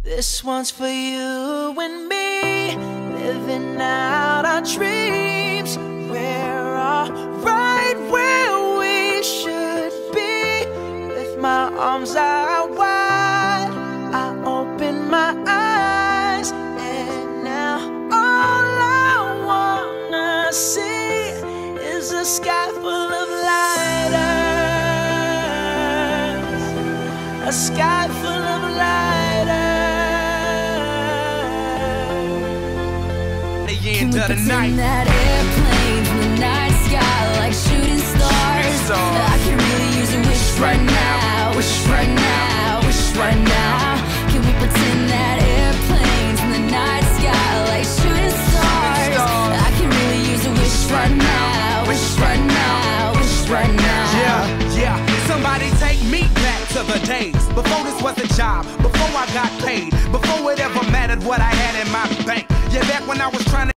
This one's for you and me, living out our dreams. We're all right where we should be. With my arms out wide, I open my eyes, and now all I wanna see is a sky full of lighters, a sky full of lighters. Can we pretend that airplanes in the night sky like shooting stars? I can really use a wish right now, wish right now, wish right now. Can we pretend that airplanes in the night sky like shooting stars? I can really use a wish right now, wish right now, wish right now. Yeah, somebody take me back to the days before this was a job, before I got paid, before it ever mattered what I had in my bank. Yeah, back when I was trying to